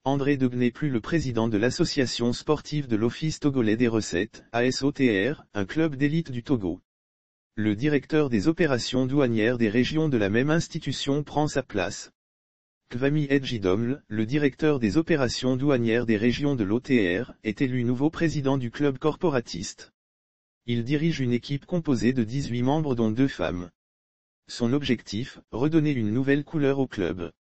André Deg n'est plus le président de l'association sportive de l'Office togolais des recettes, ASOTR, un club d'élite du Togo. Le directeur des opérations douanières des régions de la même institution prend sa place. Kwame Edjidoml, le directeur des opérations douanières des régions de l'OTR, est élu nouveau président du club corporatiste. Il dirige une équipe composée de 18 membres dont 2 femmes. Son objectif, redonner une nouvelle couleur au club.